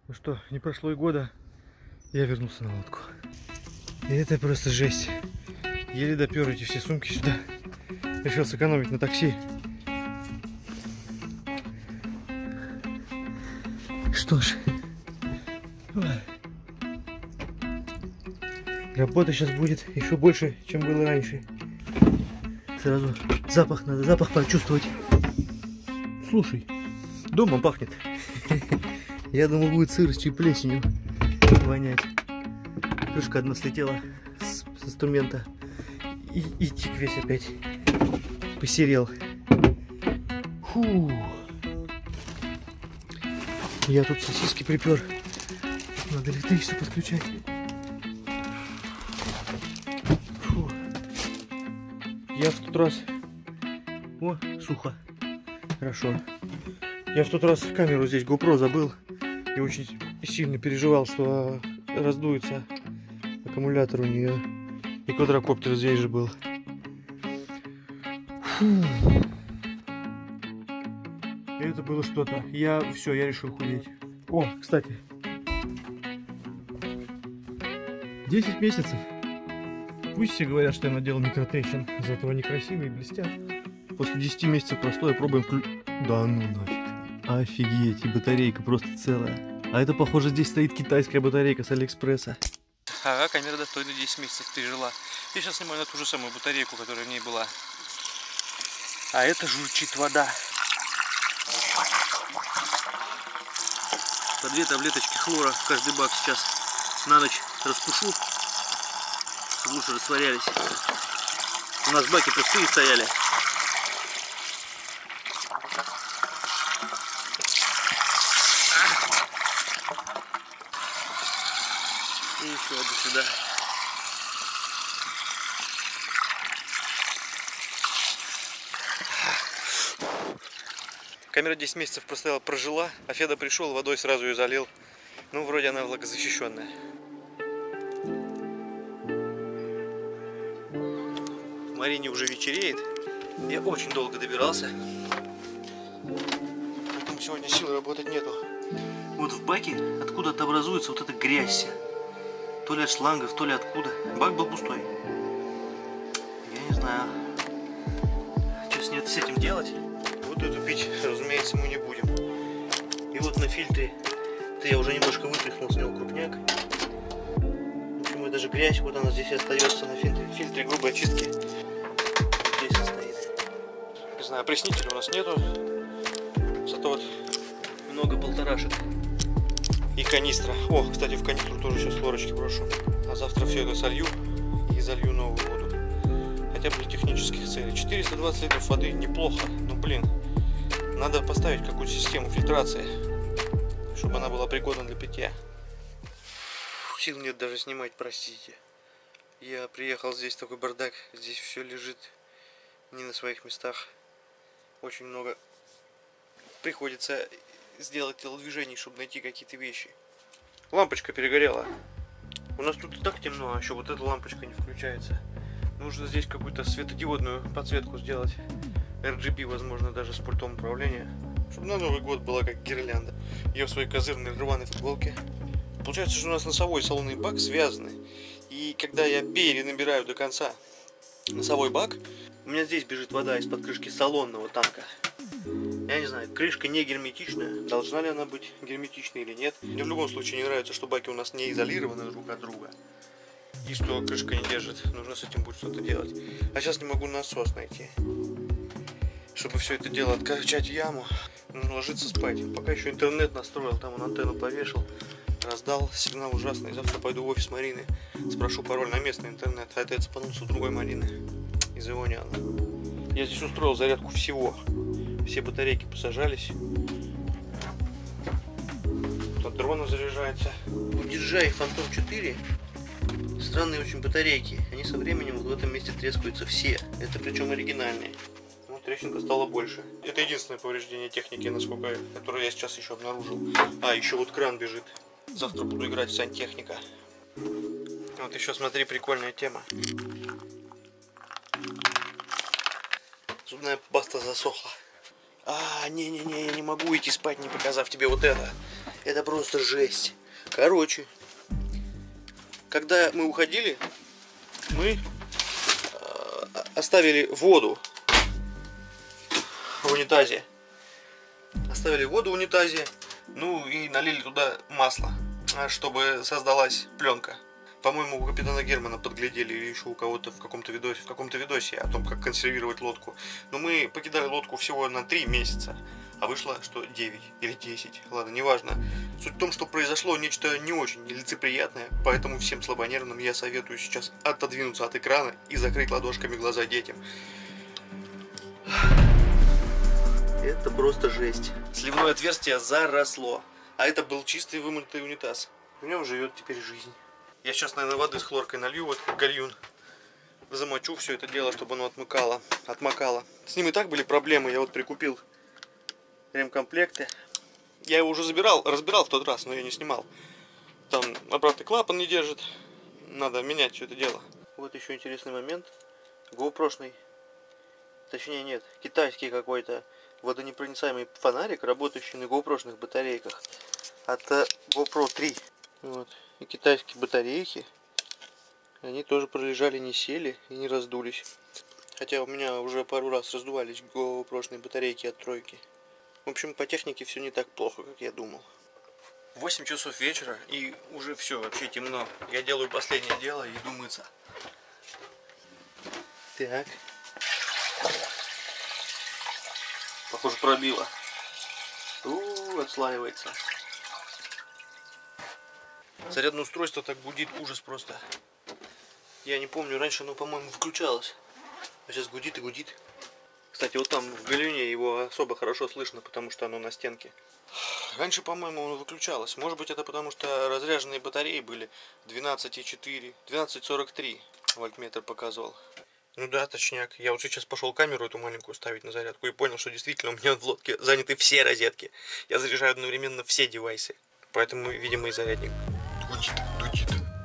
Ну что, не прошло и года, я вернулся на лодку. И это просто жесть. Еле допер эти все сумки сюда. Решил сэкономить на такси. Что ж, работы сейчас будет еще больше, чем было раньше. Сразу запах, надо запах почувствовать. Слушай, домом пахнет. Я думал, будет сыростью и плесенью вонять. Крышка одна слетела с инструмента. И тик весь опять посерел. Фу. Я тут сосиски припер. Надо электричество подключать. Фу. Я в тот раз... О, сухо. Хорошо. Я в тот раз камеру здесь GoPro забыл. И очень сильно переживал, что раздуется аккумулятор у нее. И квадрокоптер здесь же был. Фу. Это было что-то. Я решил худеть. О, кстати. 10 месяцев. Пусть все говорят, что я наделал микротрещин. Зато они красивые и блестят. После 10 месяцев простоя пробуем Да ну нафиг. Офигеть, и батарейка просто целая. А это, похоже, здесь стоит китайская батарейка с Алиэкспресса. Ага, камера достойно 10 месяцев пережила. Я сейчас снимаю на ту же самую батарейку, которая в ней была. А это журчит вода. По 2 таблеточки хлора в каждый бак сейчас на ночь распушу, чтобы лучше растворялись. У нас баки пустые стояли. И еще одну сюда. Камера 10 месяцев простояла, прожила, а Феда пришел, водой сразу ее залил. Ну, вроде она влагозащищенная. В Марине уже вечереет. Я очень долго добирался. Поэтому сегодня силы работать нету. Вот в баке откуда-то образуется вот эта грязь. То ли от шлангов, то ли откуда. Бак был пустой. Я не знаю, что с этим делать. Вот эту пить, разумеется, мы не будем. И вот на фильтре, это я уже немножко вытряхнул с него крупняк. В общем, даже грязь, вот она здесь и остается на фильтре грубой очистки. Здесь он стоит. Не знаю, опреснителя у нас нету. Зато вот много полторашек. И канистра. О, кстати, в канистру тоже сейчас хлорочки брошу. А завтра все это солью и залью новую воду. Хотя бы для технических целей. 420 литров воды неплохо. Но, блин, надо поставить какую-то систему фильтрации, чтобы она была пригодна для питья. Сил нет даже снимать, простите. Я приехал, здесь такой бардак. Здесь все лежит не на своих местах. Очень много приходится сделать телодвижений, чтобы найти какие-то вещи. Лампочка перегорела. У нас тут и так темно, а еще вот эта лампочка не включается. Нужно здесь какую-то светодиодную подсветку сделать. RGB, возможно, даже с пультом управления. Чтобы на Новый год была как гирлянда. Я в своей козырной рваной футболке. Получается, что у нас носовой и салонный бак связаны. И когда я перенабираю до конца носовой бак, у меня здесь бежит вода из-под крышки салонного танка. Я не знаю, крышка не герметичная. Должна ли она быть герметичной или нет. Мне в любом случае не нравится, что баки у нас не изолированы друг от друга. И что крышка не держит. Нужно с этим будет что-то делать. А сейчас не могу насос найти. Чтобы все это дело откачать в яму, нужно ложиться спать. Пока еще интернет настроил, там он антенну повешал, раздал, сигнал ужасный. Завтра пойду в офис Марины, спрошу пароль на местный интернет. А это я цепанулся у другой Марины и звонил. Я здесь устроил зарядку всего. Все батарейки посажались. Тут дрон заряжается. У DJI Phantom 4 странные очень батарейки. Они со временем вот в этом месте трескаются все. Это причем оригинальные. Трещинка стала больше. Это единственное повреждение техники, насколько, которое я сейчас еще обнаружил. А, еще вот кран бежит. Завтра буду играть в сантехника. Вот еще смотри, прикольная тема. Зубная паста засохла. А, не-не-не, я не могу идти спать, не показав тебе вот это. Это просто жесть. Короче, когда мы уходили, мы оставили воду в унитазе. Оставили воду в унитазе, ну и налили туда масло, чтобы создалась пленка. По-моему, у капитана Германа подглядели или еще у кого-то в каком-то видосе о том, как консервировать лодку. Но мы покидали лодку всего на 3 месяца, а вышло, что 9 или 10. Ладно, неважно. Суть в том, что произошло нечто не очень лицеприятное, поэтому всем слабонервным я советую сейчас отодвинуться от экрана и закрыть ладошками глаза детям. Это просто жесть. Сливное отверстие заросло, а это был чистый вымытый унитаз. В нем живет теперь жизнь. Я сейчас, наверное, воды с хлоркой налью в этот гальюн. Замочу все это дело, чтобы оно отмокало. С ним и так были проблемы. Я вот прикупил ремкомплекты. Я его уже разбирал в тот раз, но я не снимал. Там обратный клапан не держит. Надо менять все это дело. Вот еще интересный момент. GoPro-шный, точнее нет, китайский какой-то водонепроницаемый фонарик, работающий на GoPro-шных батарейках. От GoPro 3. Вот. И китайские батарейки, они тоже пролежали, не сели и не раздулись. Хотя у меня уже пару раз раздувались GoPro-шные батарейки от тройки. В общем, по технике все не так плохо, как я думал. 8 часов вечера и уже все, вообще темно. Я делаю последнее дело и иду мыться. Так. Похоже, пробило. Отслаивается. Зарядное устройство так гудит, ужас просто. Я не помню, раньше оно, по-моему, включалось. А сейчас гудит и гудит. Кстати, вот там в галюне его особо хорошо слышно, потому что оно на стенке. Раньше, по-моему, оно выключалось. Может быть, это потому что разряженные батареи были 12,4, 12,43 вольтметр показывал. Ну да, точняк. Я вот сейчас пошел камеру эту маленькую ставить на зарядку и понял, что действительно у меня в лодке заняты все розетки. Я заряжаю одновременно все девайсы. Поэтому, видимо, и зарядник гудит.